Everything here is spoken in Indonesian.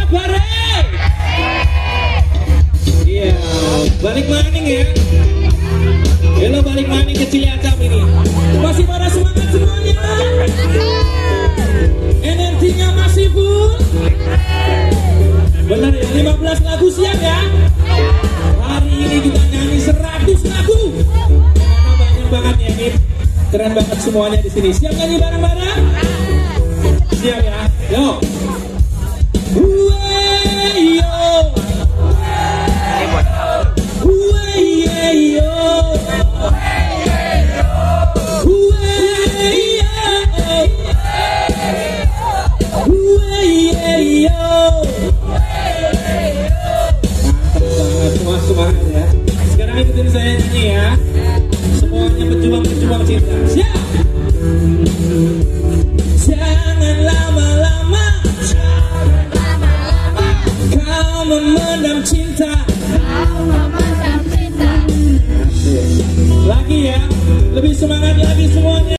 Bare. Iya, balik maning ya. Halo, balik maning ke Cilacap ini. Masih pada semangat semuanya? Energinya masih full? Benar ya, 15 lagu siap ya. Hari ini kita nyanyi 100 lagu. Karena banyak banget ya ini. Keren banget semuanya di sini. Siap nyanyi bareng-bareng? Siap ya. Yo. Semangat ya. Sekarang ikutin saya nyanyi ya. Semuanya berjuang cinta. Siap. Jangan lama-lama kau memendam cinta. Lagi ya, lebih semangat lagi semuanya.